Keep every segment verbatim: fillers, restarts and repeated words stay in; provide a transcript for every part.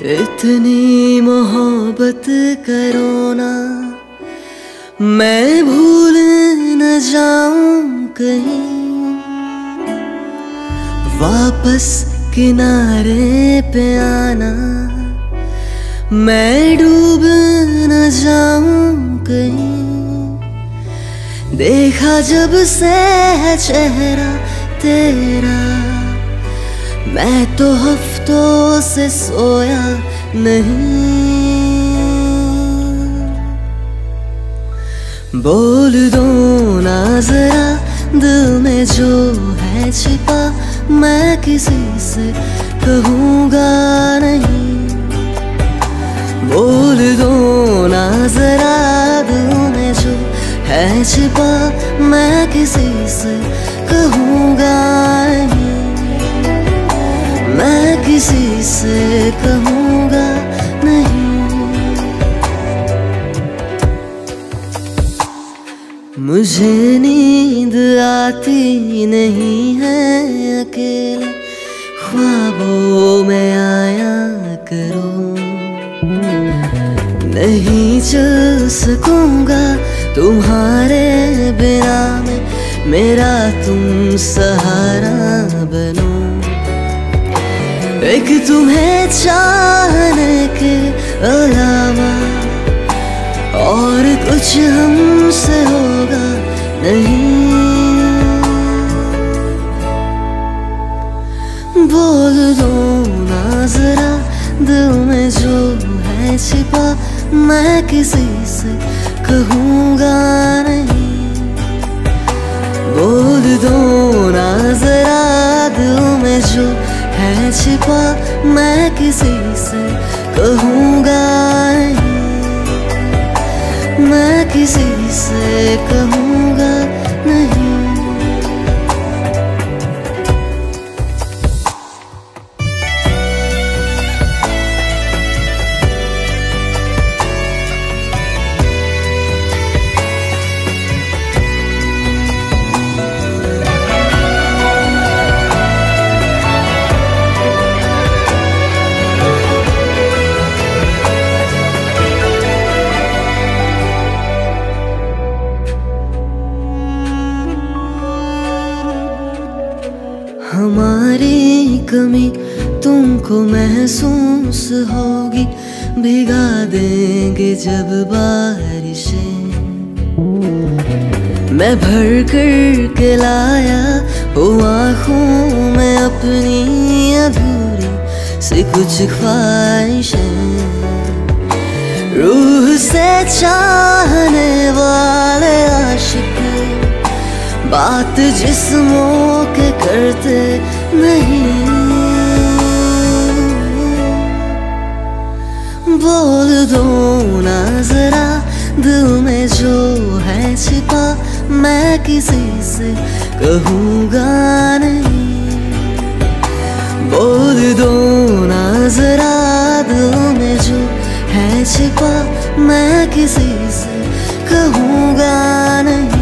इतनी मोहब्बत करो ना, मैं भूल न जाऊं कहीं। वापस किनारे पे आना, मैं डूब न जाऊं कहीं। देखा जब से है चेहरा तेरा, मैं तो हफ्तों से सोया नहीं। बोल दो ना जरा दिल में जो है छिपा, मैं किसी से कहूँगा नहीं। बोल दो ना जरा दिल में जो है छिपा, मैं किसी से कहूँगा नहीं। मैं किसी से कहूँगा नहीं। मुझे नींद आती नहीं है अकेले, ख्वाबों में आया करो। नहीं चल सकूँगा तुम्हारे बिना मैं, मेरा तुम सहारा बनो। एक तुम्हें चाहने के अलावा और कुछ हमसे होगा नहीं। बोल दो ना जरा दिल में जो है छिपा, मैं किसी से कहूँगा नहीं। बोल दो ना जरा दिल में जो है छिपा, मैं किसी से कहूँगा नहीं। मैं किसी से कहूँगा नहीं। हमारी कमी तुमको महसूस होगी, भिगा देंगे जब बारिशें। मैं भर कर के लाया वो आँखों में अपनी अधूरी सी कुछ ख्वाहिशें। रूह से चाहने वाले आशिक बात जिस्मों के करते नहीं। बोल दो ना जरा दिल में जो है छिपा, मैं किसी से कहूँगा नहीं। बोल दो ना जरा दिल में जो है छिपा, मैं किसी से कहूँगा नहीं।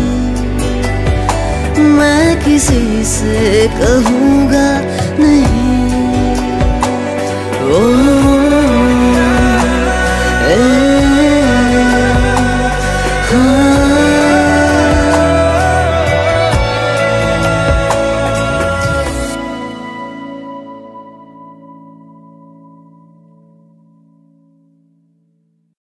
मैं किसी से कहूँगा नहीं। ओ